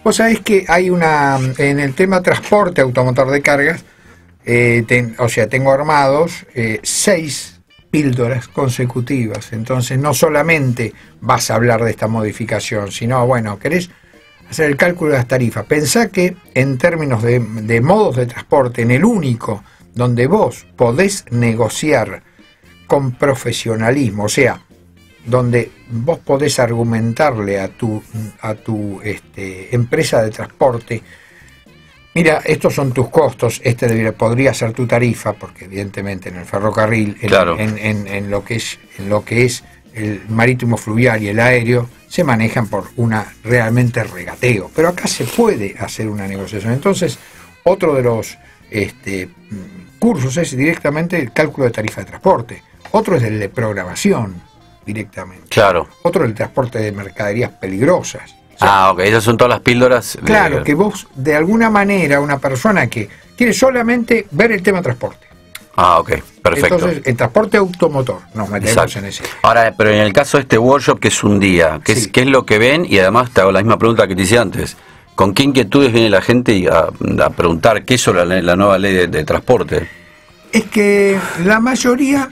Vos sabés que hay en el tema transporte automotor de cargas, tengo armados 6 píldoras consecutivas. Entonces no solamente vas a hablar de esta modificación, sino, bueno, querés hacer el cálculo de las tarifas. Pensá que en términos de modos de transporte, en el único donde vos podés negociar con profesionalismo, o sea, donde vos podés argumentarle a tu empresa de transporte, mira, estos son tus costos, podría ser tu tarifa, porque evidentemente en el ferrocarril, claro, en lo que es el marítimo fluvial y el aéreo, se manejan por realmente regateo, pero acá se puede hacer una negociación. Entonces, otro de los cursos es directamente el cálculo de tarifa de transporte, otro es el de programación directamente, claro, otro el transporte de mercaderías peligrosas. Ok, esas son todas las píldoras. Claro, que vos, de alguna manera, una persona que quiere solamente ver el tema transporte. Ok, perfecto. Entonces, el transporte automotor, nos metemos en ese. Ahora, pero en el caso de este workshop, que es un día, ¿qué es lo que ven? Y además te hago la misma pregunta que te hice antes. ¿Con qué inquietudes viene la gente a preguntar qué es la nueva ley de transporte? Es que la mayoría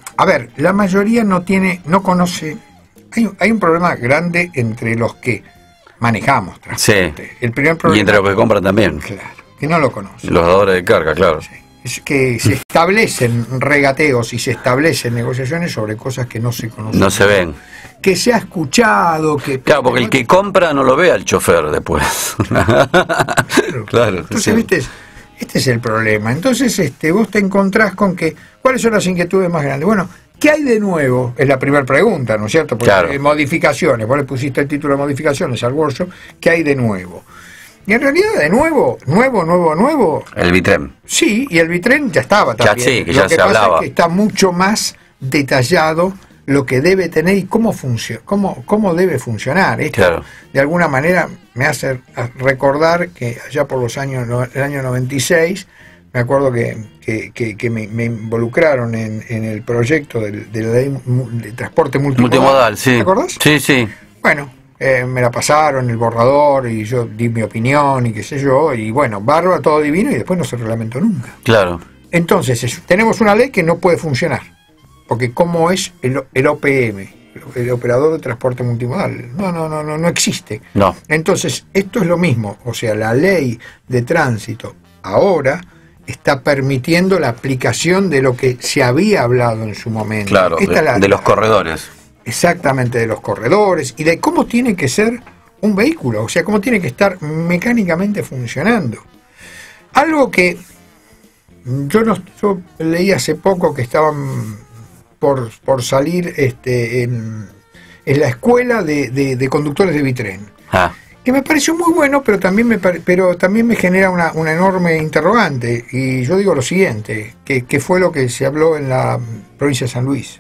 no conoce. Hay un problema grande entre los que manejamos transporte. Sí. El primer problema, y entre los que compran también. Claro, que no lo conocen. Los dadores de carga, claro. Sí. Es que se establecen regateos y se establecen negociaciones sobre cosas que no se conocen. No se ven. Que se ha escuchado, que... Claro, porque el que compra no lo ve al chofer después. Claro. Entonces, sí. ¿Viste? Este es el problema. Entonces, vos te encontrás con que... ¿Cuáles son las inquietudes más grandes? Bueno, ¿qué hay de nuevo? Es la primera pregunta, ¿no es cierto? Porque claro, modificaciones. Vos le pusiste el título de modificaciones al workshop. ¿Qué hay de nuevo? Y en realidad, de nuevo... El Bitren. Sí, y el Bitren ya estaba también. Ya, sí, que ya se hablaba. Lo que pasa es que está mucho más detallado lo que debe tener y cómo debe funcionar. Esto, claro, de alguna manera me hace recordar que allá por el año 96, me acuerdo que me involucraron en el proyecto de la ley de transporte multimodal. Sí. ¿Te acordás? Sí, sí. Bueno, me la pasaron, el borrador, y yo di mi opinión y qué sé yo, y bueno, bárbaro, todo divino, y después no se reglamentó nunca. Claro. Entonces, tenemos una ley que no puede funcionar, porque ¿cómo es el OPM? El operador de transporte multimodal. No existe. No. Entonces, esto es lo mismo, o sea, la ley de tránsito ahora está permitiendo la aplicación de lo que se había hablado en su momento. Claro, de los corredores. Exactamente, de los corredores y de cómo tiene que ser un vehículo, o sea, cómo tiene que estar mecánicamente funcionando. Algo que yo leí hace poco que estaban por salir en la escuela de conductores de Bitren, que me pareció muy bueno, pero también me genera una enorme interrogante, y yo digo lo siguiente, que fue lo que se habló en la provincia de San Luis.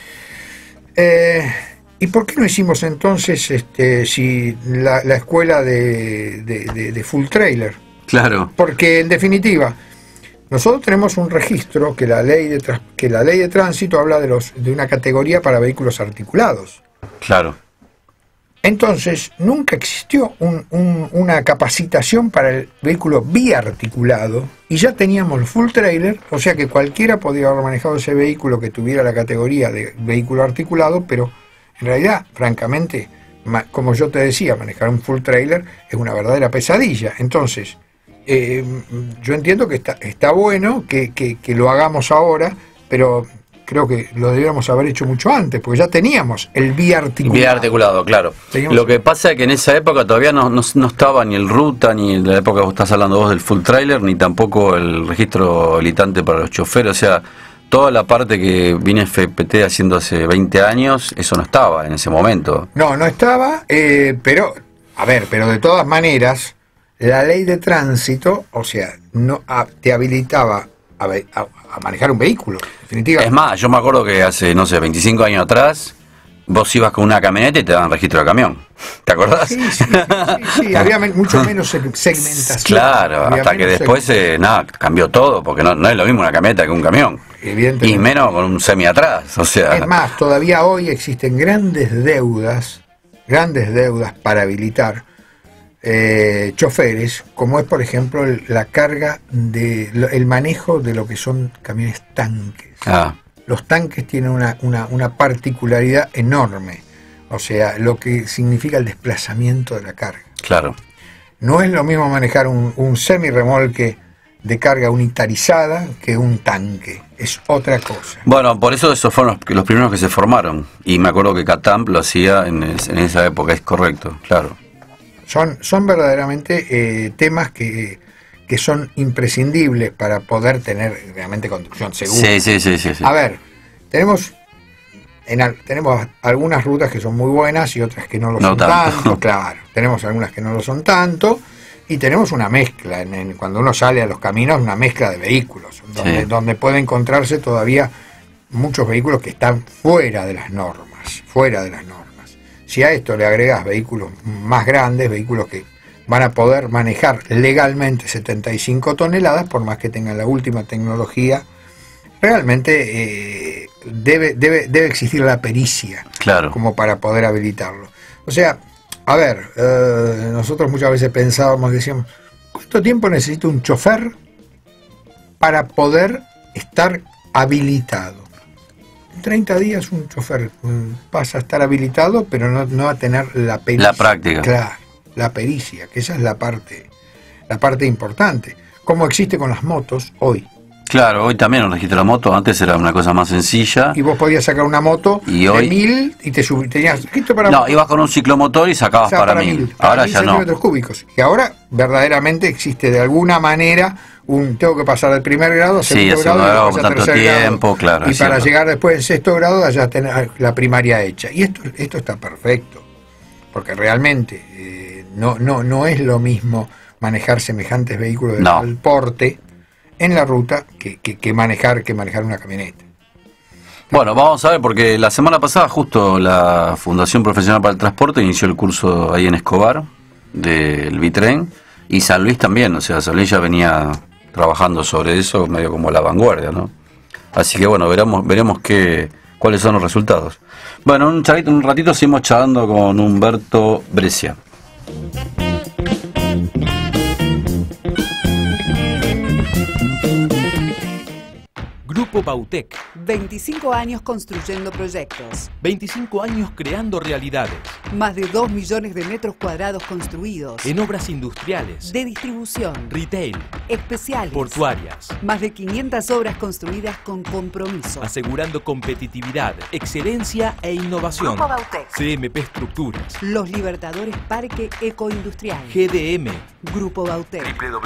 ¿Y por qué no hicimos entonces si la escuela de full trailer? Claro. Porque en definitiva, nosotros tenemos un registro que la ley de tránsito habla de una categoría para vehículos articulados. Claro. Entonces, nunca existió una capacitación para el vehículo biarticulado, y ya teníamos el full trailer, o sea que cualquiera podía haber manejado ese vehículo que tuviera la categoría de vehículo articulado, pero en realidad, francamente, como yo te decía, manejar un full trailer es una verdadera pesadilla. Entonces, yo entiendo que está bueno que lo hagamos ahora, pero creo que lo deberíamos haber hecho mucho antes, porque ya teníamos el biarticulado. Biarticulado, claro. Lo que pasa es que en esa época todavía no estaba ni el ruta, ni en la época que estás hablando vos del full trailer, ni tampoco el registro habilitante para los choferes. O sea, toda la parte que viene FPT haciendo hace 20 años, eso no estaba en ese momento. No estaba, pero de todas maneras, la ley de tránsito, o sea, no te habilitaba a manejar un vehículo, definitivamente. Es más, yo me acuerdo que hace, 25 años atrás, vos ibas con una camioneta y te daban registro de camión. ¿Te acordás? Sí, había mucho menos segmentación. Claro, hasta que después cambió todo, porque no es lo mismo una camioneta que un camión. Y menos con un semi atrás, o sea. Es más, todavía hoy existen grandes deudas para habilitar choferes, como es por ejemplo la carga el manejo de lo que son camiones tanques. Los tanques tienen una particularidad enorme, o sea, lo que significa el desplazamiento de la carga. Claro. No es lo mismo manejar un semirremolque de carga unitarizada que un tanque, es otra cosa. Bueno, por eso esos fueron los primeros que se formaron, y me acuerdo que Catamp lo hacía en esa época, es correcto, claro. Son verdaderamente temas que son imprescindibles para poder tener realmente conducción segura. Sí. A ver, tenemos algunas rutas que son muy buenas y otras que no lo son tanto, claro. Tenemos algunas que no lo son tanto, y tenemos una mezcla, cuando uno sale a los caminos, una mezcla de vehículos, donde puede encontrarse todavía muchos vehículos que están fuera de las normas. Si a esto le agregas vehículos más grandes, vehículos que van a poder manejar legalmente 75 toneladas, por más que tengan la última tecnología, realmente debe existir la pericia, claro, como para poder habilitarlo. O sea, a ver, nosotros muchas veces pensábamos, decíamos, ¿cuánto tiempo necesita un chofer para poder estar habilitado? En 30 días un chofer pasa a estar habilitado, pero no va a tener la pericia. La práctica. Claro, la pericia, que esa es la parte importante. Como existe con las motos hoy. Claro, hoy también un registro de moto, antes era una cosa más sencilla. Y vos podías sacar una moto de 1000 y tenías registro para... No, ibas con un ciclomotor y sacabas para 1000. Ahora ya no. Centímetros cúbicos. Y ahora verdaderamente existe de alguna manera tengo que pasar del primer grado a segundo grado, con tanto tiempo, claro. Y para llegar después en sexto grado ya tener la primaria hecha. Y esto está perfecto, porque realmente no es lo mismo manejar semejantes vehículos de tal porte en la ruta que manejar una camioneta. Bueno, vamos a ver, porque la semana pasada justo la Fundación Profesional para el Transporte inició el curso ahí en Escobar del Bitren, y San Luis también, o sea, San Luis ya venía trabajando sobre eso, medio como la vanguardia, ¿no? Así que bueno, veremos cuáles son los resultados. Bueno, un ratito seguimos charlando con Humberto Brescia. Grupo Bautec. 25 años construyendo proyectos. 25 años creando realidades. Más de 2 millones de metros cuadrados construidos. En obras industriales. De distribución. Retail. Especiales. Portuarias. Más de 500 obras construidas con compromiso. Asegurando competitividad, excelencia e innovación. Grupo Bautec. CMP Estructuras. Los Libertadores Parque Ecoindustrial. GDM. Grupo Bautec.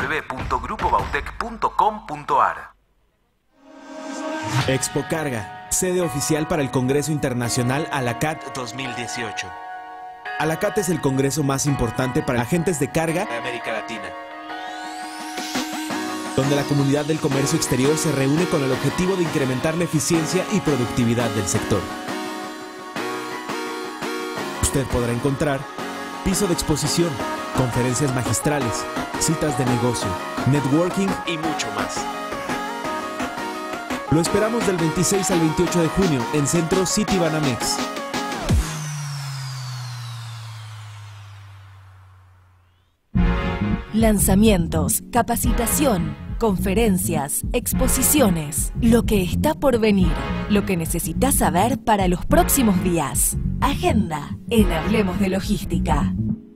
www.grupobautec.com.ar. Expo Carga, sede oficial para el Congreso Internacional ALACAT 2018. ALACAT es el congreso más importante para agentes de carga de América Latina, donde la comunidad del comercio exterior se reúne con el objetivo de incrementar la eficiencia y productividad del sector. Usted podrá encontrar piso de exposición, conferencias magistrales, citas de negocio, networking y mucho más. Lo esperamos del 26 al 28 de junio en Centro City Banamex. Lanzamientos, capacitación, conferencias, exposiciones. Lo que está por venir. Lo que necesitas saber para los próximos días. Agenda en Hablemos de Logística.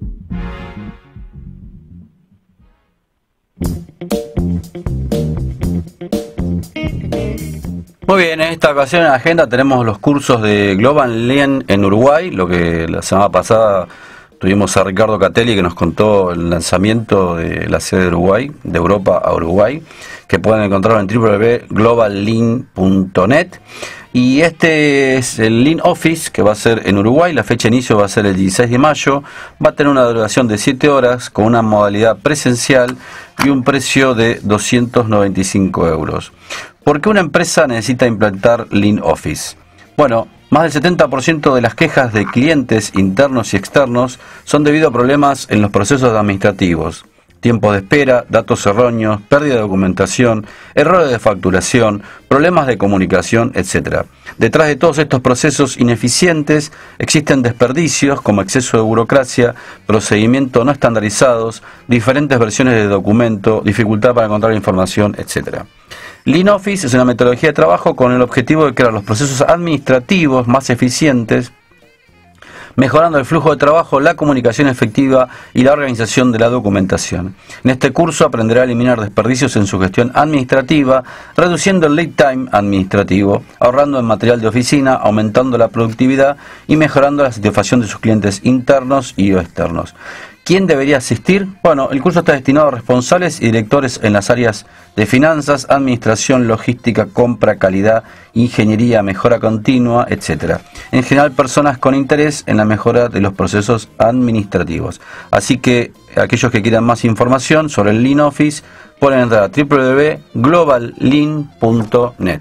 Muy bien, en esta ocasión en la agenda tenemos los cursos de Global Lean en Uruguay, lo que la semana pasada tuvimos a Ricardo Catelli que nos contó el lanzamiento de la sede de Uruguay, de Europa a Uruguay, que pueden encontrar en www.globallean.net. Y este es el Lean Office, que va a ser en Uruguay. La fecha de inicio va a ser el 16 de mayo. Va a tener una duración de 7 horas con una modalidad presencial y un precio de 295 euros. ¿Por qué una empresa necesita implantar Lean Office? Bueno, más del 70% de las quejas de clientes internos y externos son debido a problemas en los procesos administrativos. tiempos de espera, datos erróneos, pérdida de documentación, errores de facturación, problemas de comunicación, etc. Detrás de todos estos procesos ineficientes existen desperdicios como exceso de burocracia, procedimientos no estandarizados, diferentes versiones de documento, dificultad para encontrar información, etc. Lean Office es una metodología de trabajo con el objetivo de crear los procesos administrativos más eficientes, mejorando el flujo de trabajo, la comunicación efectiva y la organización de la documentación. En este curso aprenderá a eliminar desperdicios en su gestión administrativa, reduciendo el lead time administrativo, ahorrando en material de oficina, aumentando la productividad y mejorando la satisfacción de sus clientes internos y o externos. ¿Quién debería asistir? Bueno, el curso está destinado a responsables y directores en las áreas de finanzas, administración, logística, compra, calidad, ingeniería, mejora continua, etc. En general, personas con interés en la mejora de los procesos administrativos. Así que aquellos que quieran más información sobre el Lean Office pueden entrar a www.globallean.net.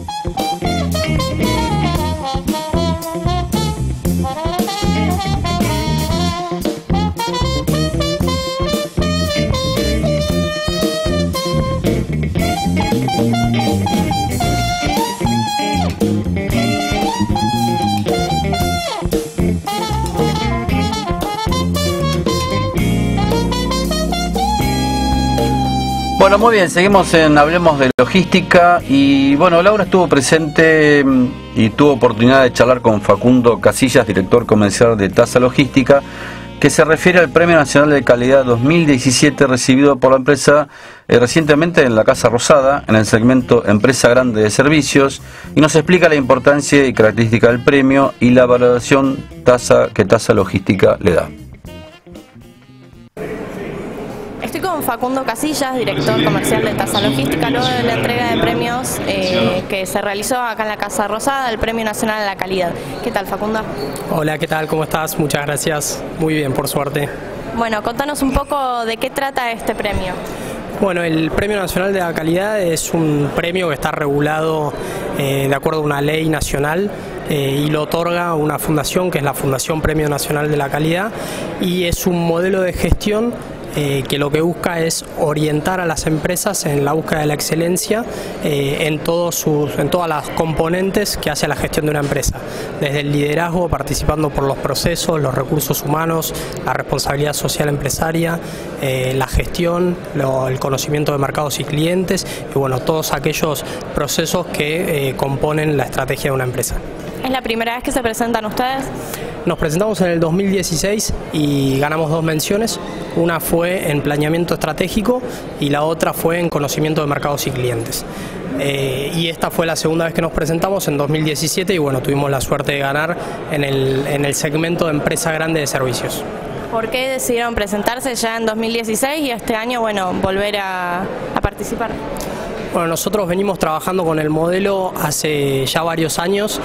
Bueno, muy bien, seguimos en Hablemos de Logística y bueno, Laura estuvo presente y tuvo oportunidad de charlar con Facundo Casillas, director comercial de TASA Logística, que se refiere al Premio Nacional de Calidad 2017 recibido por la empresa recientemente en la Casa Rosada, en el segmento Empresa Grande de Servicios, y nos explica la importancia y característica del premio y la valoración que TASA Logística le da. Estoy con Facundo Casillas, director comercial de TASA Logística, luego de la entrega de premios que se realizó acá en la Casa Rosada, el Premio Nacional de la Calidad. ¿Qué tal, Facundo? Hola, ¿qué tal? ¿Cómo estás? Muchas gracias. Muy bien, por suerte. Bueno, contanos un poco de qué trata este premio. Bueno, el Premio Nacional de la Calidad es un premio que está regulado de acuerdo a una ley nacional y lo otorga una fundación que es la Fundación Premio Nacional de la Calidad, y es un modelo de gestión que lo que busca es orientar a las empresas en la búsqueda de la excelencia en todas las componentes que hace la gestión de una empresa, desde el liderazgo, participando por los procesos, los recursos humanos, la responsabilidad social empresaria, la gestión, el conocimiento de mercados y clientes, y bueno, todos aquellos procesos que componen la estrategia de una empresa. ¿Es la primera vez que se presentan ustedes? Nos presentamos en el 2016 y ganamos 2 menciones. Una fue en planeamiento estratégico y la otra fue en conocimiento de mercados y clientes. Y esta fue la segunda vez que nos presentamos en 2017 y bueno, tuvimos la suerte de ganar en el segmento de Empresa Grande de Servicios. ¿Por qué decidieron presentarse ya en 2016 y este año, bueno, volver a participar? Bueno, nosotros venimos trabajando con el modelo hace ya varios años.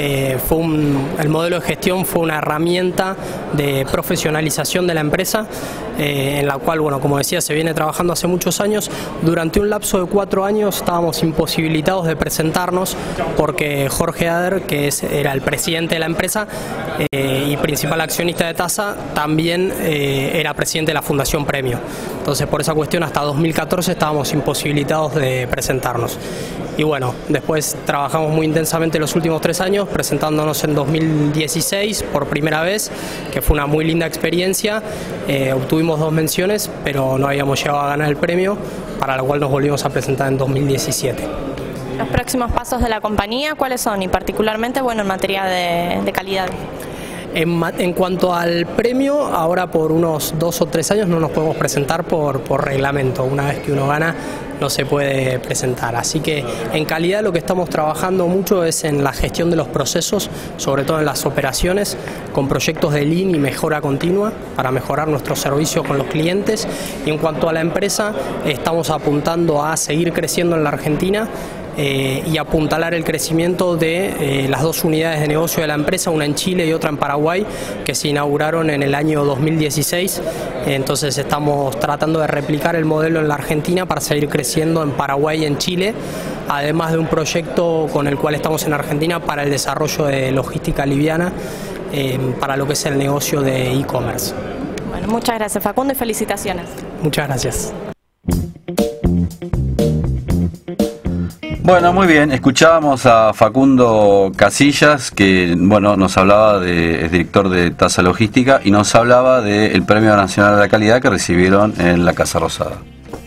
El modelo de gestión fue una herramienta de profesionalización de la empresa, en la cual, bueno, como decía, se viene trabajando hace muchos años. Durante un lapso de 4 años estábamos imposibilitados de presentarnos porque Jorge Ader, que era el presidente de la empresa y principal accionista de TASA, también era presidente de la Fundación Premio. Entonces, por esa cuestión, hasta 2014 estábamos imposibilitados de presentarnos. Y bueno, después trabajamos muy intensamente los últimos 3 años, presentándonos en 2016 por primera vez, que fue una muy linda experiencia. Obtuvimos 2 menciones, pero no habíamos llegado a ganar el premio, para lo cual nos volvimos a presentar en 2017. ¿Los próximos pasos de la compañía cuáles son? Y particularmente, bueno, en materia de calidad. En cuanto al premio, ahora por unos 2 o 3 años no nos podemos presentar por reglamento. Una vez que uno gana no se puede presentar. Así que en calidad lo que estamos trabajando mucho es en la gestión de los procesos, sobre todo en las operaciones, con proyectos de Lean y mejora continua para mejorar nuestros servicios con los clientes. Y en cuanto a la empresa, estamos apuntando a seguir creciendo en la Argentina y apuntalar el crecimiento de las 2 unidades de negocio de la empresa, una en Chile y otra en Paraguay, que se inauguraron en el año 2016. Entonces estamos tratando de replicar el modelo en la Argentina para seguir creciendo en Paraguay y en Chile, además de un proyecto con el cual estamos en Argentina para el desarrollo de logística liviana para lo que es el negocio de e-commerce. Bueno, Muchas gracias, Facundo, y felicitaciones. Muchas gracias. Bueno, muy bien, escuchábamos a Facundo Casillas, que bueno, nos hablaba es director de Tasa Logística, y nos hablaba del Premio Nacional de la Calidad que recibieron en la Casa Rosada.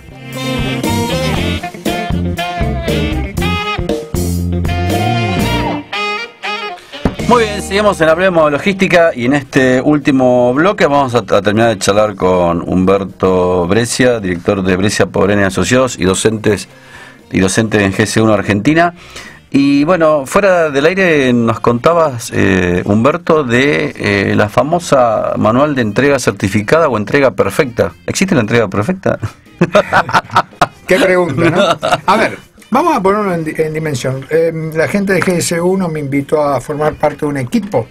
Muy bien, seguimos en Hablemos de Logística, y en este último bloque vamos a terminar de charlar con Humberto Brescia, director de Brescia Pobrena y Asociados y docente en GS1 Argentina. Y bueno, fuera del aire nos contabas, Humberto, de la famosa manual de entrega certificada o entrega perfecta. ¿Existe la entrega perfecta? Qué pregunta, ¿no? A ver, vamos a ponerlo en dimensión. La gente de GS1 me invitó a formar parte de un equipo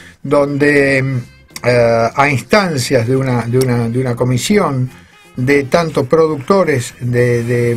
donde a instancias de una comisión de tanto productores de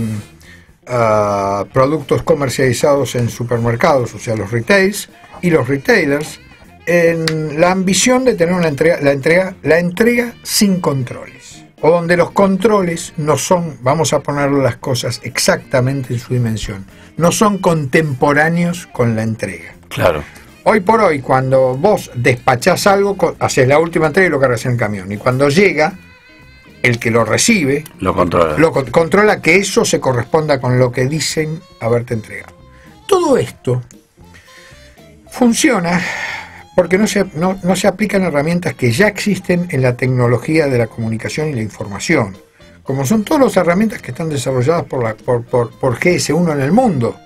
productos comercializados en supermercados, o sea, los retails y los retailers, en la ambición de tener la entrega sin controles, o donde los controles no son, vamos a poner las cosas exactamente en su dimensión, no son contemporáneos con la entrega. Claro. Hoy por hoy, cuando vos despachás algo, haces la última entrega y lo cargas en el camión, y cuando llega, el que lo recibe lo controla. Controla que eso se corresponda con lo que dicen haberte entregado. Todo esto funciona porque no se aplican herramientas que ya existen en la tecnología de la comunicación y la información, como son todas las herramientas que están desarrolladas por GS1 en el mundo,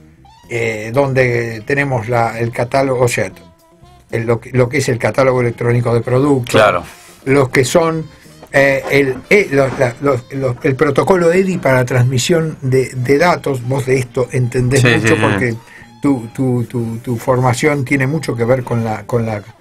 donde tenemos el catálogo, o sea, lo que es el catálogo electrónico de productos, claro, los que son el protocolo EDI para la transmisión de datos. Vos de esto entendés mucho, porque tu formación tiene mucho que ver con la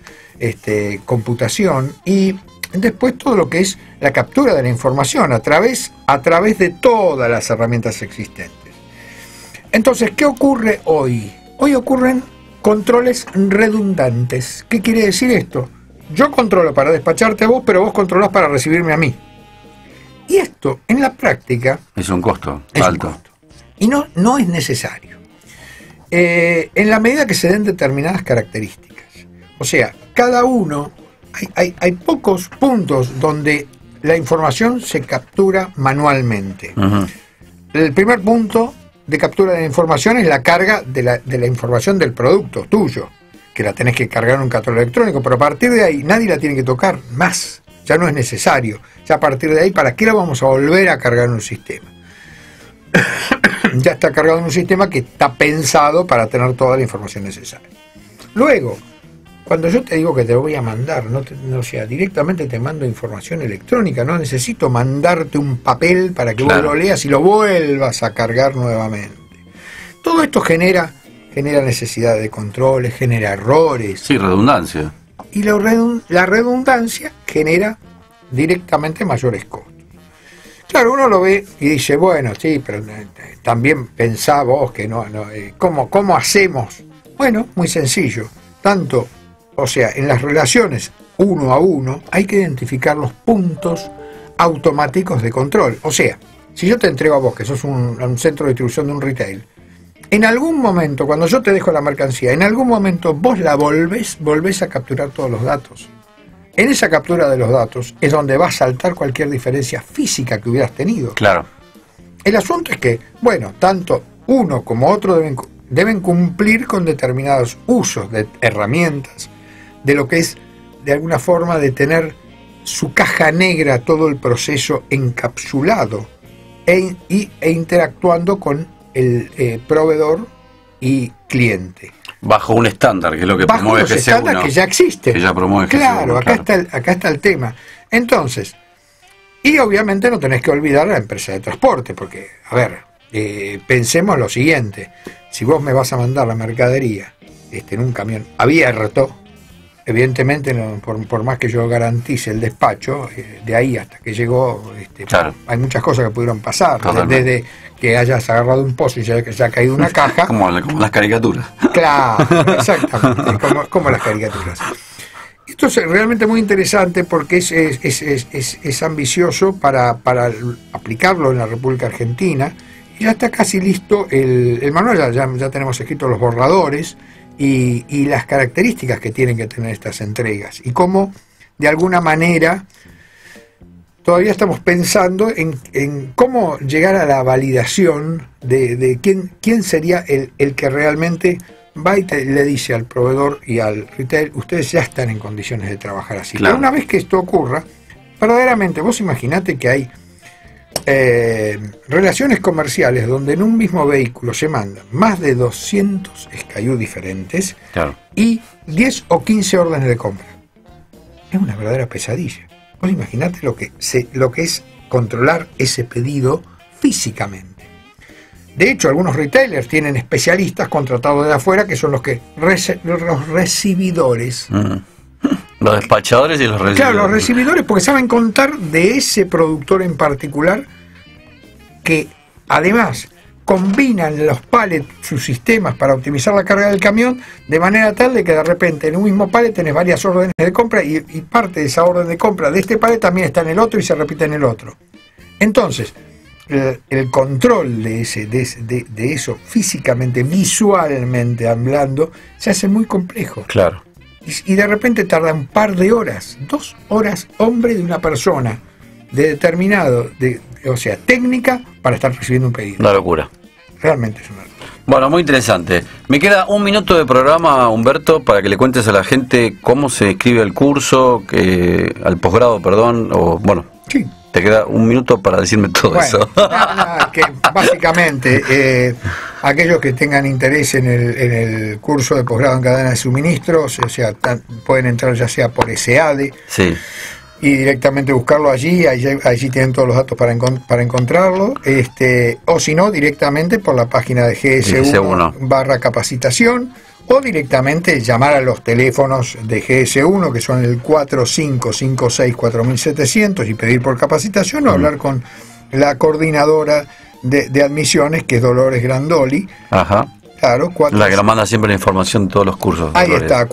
computación, y después todo lo que es la captura de la información a través de todas las herramientas existentes. Entonces, ¿qué ocurre hoy? Hoy ocurren controles redundantes. ¿Qué quiere decir esto? Yo controlo para despacharte a vos, pero vos controlás para recibirme a mí. Y esto, en la práctica, es un costo alto. Y no es necesario. En la medida que se den determinadas características. O sea, cada uno, hay pocos puntos donde la información se captura manualmente. Uh-huh. El primer punto de captura de la información es la carga de la información del producto tuyo, que la tenés que cargar en un catálogo electrónico, pero a partir de ahí nadie la tiene que tocar más, ya no es necesario. Ya a partir de ahí, ¿para qué la vamos a volver a cargar en un sistema? Ya está cargado en un sistema que está pensado para tener toda la información necesaria. Luego, cuando yo te digo que te lo voy a mandar, o sea, directamente te mando información electrónica, no necesito mandarte un papel para que vos lo leas y lo vuelvas a cargar nuevamente. Todo esto genera necesidad de controles, genera errores. Sí, redundancia. Y la redundancia genera directamente mayores costos. Claro, uno lo ve y dice, bueno, sí, pero también pensá vos que ¿cómo hacemos? Bueno, muy sencillo. O sea, en las relaciones uno a uno hay que identificar los puntos automáticos de control. O sea, si yo te entrego a vos, que sos un centro de distribución de un retail, en algún momento, cuando yo te dejo la mercancía, en algún momento vos la volvés a capturar todos los datos. En esa captura de los datos es donde va a saltar cualquier diferencia física que hubieras tenido. Claro. El asunto es que, bueno, tanto uno como otro deben cumplir con determinados usos de herramientas, de lo que es, de alguna forma, de tener su caja negra, todo el proceso encapsulado e interactuando con el proveedor y cliente. Bajo un estándar, que es lo que promueve GS1. Bajo un estándar que ya existe. Que ya promueve GS1. Claro, acá está el tema. Entonces, y obviamente no tenés que olvidar a la empresa de transporte, porque, a ver, pensemos lo siguiente. Si vos me vas a mandar la mercadería en un camión abierto, evidentemente, por más que yo garantice el despacho, de ahí hasta que llegó, claro, hay muchas cosas que pudieron pasar. Desde que hayas agarrado un pozo y se haya caído una caja. como las caricaturas. Claro, exactamente, como las caricaturas. esto es realmente muy interesante porque es ambicioso para aplicarlo en la República Argentina. Y ya está casi listo el manual, ya tenemos escritos los borradores y las características que tienen que tener estas entregas. Y cómo, de alguna manera, todavía estamos pensando en cómo llegar a la validación de quién sería el que realmente va y le dice al proveedor y al retail: ustedes ya están en condiciones de trabajar así. Claro. Pero una vez que esto ocurra, verdaderamente, vos imaginate que hay relaciones comerciales donde en un mismo vehículo se mandan más de 200 SKU diferentes, claro, y 10 o 15 órdenes de compra. Es una verdadera pesadilla. Vos imaginate lo que es controlar ese pedido físicamente. De hecho, algunos retailers tienen especialistas contratados de afuera que son los recibidores. Los despachadores y los recibidores. Claro, los recibidores, porque saben contar de ese productor en particular, que además combinan los pallets, sus sistemas para optimizar la carga del camión, de manera tal de que de repente en un mismo pallet tenés varias órdenes de compra y parte de esa orden de compra de este pallet también está en el otro y se repite en el otro. Entonces, el control de eso físicamente, visualmente hablando, se hace muy complejo. Claro. Y de repente tarda un par de horas, 2 horas, hombre de una persona de determinado, o sea, técnica, para estar recibiendo un pedido. Una locura. Realmente es una locura. Bueno, muy interesante. Me queda 1 minuto de programa, Humberto, para que le cuentes a la gente cómo se escribe el curso, al posgrado, perdón, o bueno. Sí. Te queda 1 minuto para decirme todo eso. Que básicamente aquellos que tengan interés en el curso de posgrado en cadena de suministros, o sea, pueden entrar ya sea por SEADE, sí, y directamente buscarlo allí tienen todos los datos para encontrarlo, o si no, directamente por la página de GS1/capacitación, o directamente llamar a los teléfonos de GS1, que son el 4556-4700, y pedir por capacitación, o hablar con la coordinadora de admisiones, que es Dolores Grandoli. Ajá. Claro, la que nos manda siempre la información de todos los cursos. Ahí está,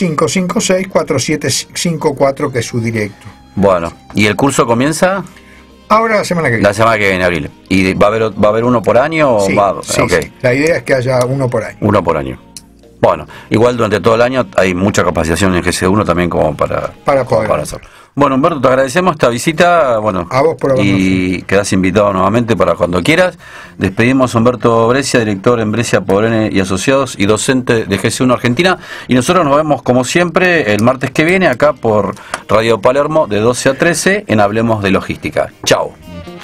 4556-4754, que es su directo. Bueno, ¿y el curso comienza? Ahora la semana que viene. La semana que viene, abril. ¿Y va a haber uno por año? Sí, okay. Sí. La idea es que haya uno por año. Uno por año. Bueno, igual durante todo el año hay mucha capacitación en GS1 también como para hacerlo. Bueno, Humberto, te agradecemos esta visita, bueno, a vos por y quedás invitado nuevamente para cuando quieras. Despedimos a Humberto Brescia, director en Brescia, Pobrene y Asociados y docente de GS1 Argentina, y nosotros nos vemos como siempre el martes que viene acá por Radio Palermo de 12 a 13 en Hablemos de Logística. Chao.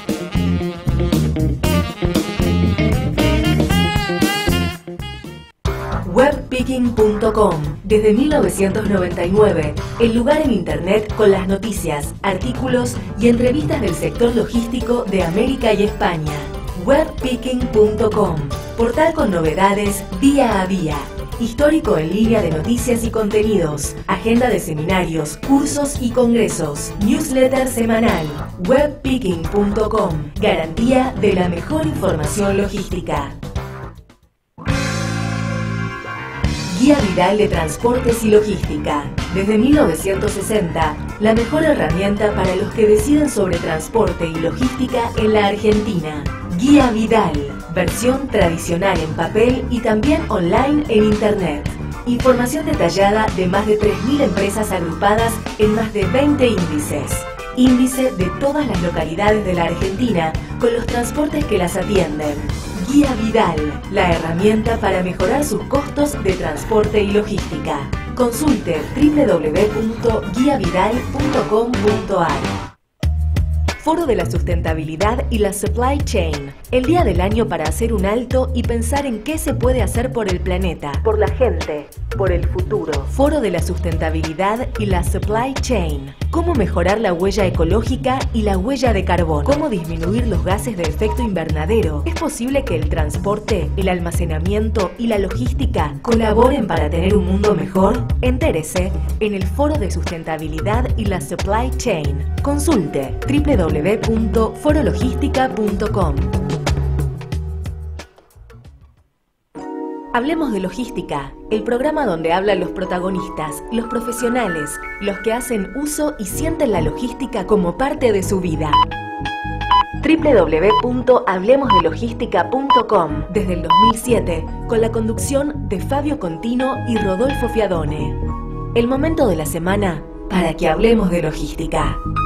Webpicking.com. Desde 1999, el lugar en Internet con las noticias, artículos y entrevistas del sector logístico de América y España. Webpicking.com. Portal con novedades día a día. Histórico en línea de noticias y contenidos. Agenda de seminarios, cursos y congresos. Newsletter semanal. Webpicking.com. Garantía de la mejor información logística. Guía Vidal de Transportes y Logística. Desde 1960, la mejor herramienta para los que deciden sobre transporte y logística en la Argentina. Guía Vidal, versión tradicional en papel y también online en Internet. Información detallada de más de 3.000 empresas agrupadas en más de 20 índices. Índice de todas las localidades de la Argentina con los transportes que las atienden. Guía Vidal, la herramienta para mejorar sus costos de transporte y logística. Consulte www.guiavidal.com.ar. Foro de la Sustentabilidad y la Supply Chain. El día del año para hacer un alto y pensar en qué se puede hacer por el planeta, por la gente, por el futuro. Foro de la Sustentabilidad y la Supply Chain. Cómo mejorar la huella ecológica y la huella de carbono. Cómo disminuir los gases de efecto invernadero. ¿Es posible que el transporte, el almacenamiento y la logística colaboren para tener un mundo mejor? Entérese en el Foro de Sustentabilidad y la Supply Chain. Consulte www.forologística.com. Hablemos de Logística, el programa donde hablan los protagonistas, los profesionales, los que hacen uso y sienten la logística como parte de su vida. www.hablemosdelogística.com desde el 2007, con la conducción de Fabio Contino y Rodolfo Fiadone. El momento de la semana para que hablemos de logística.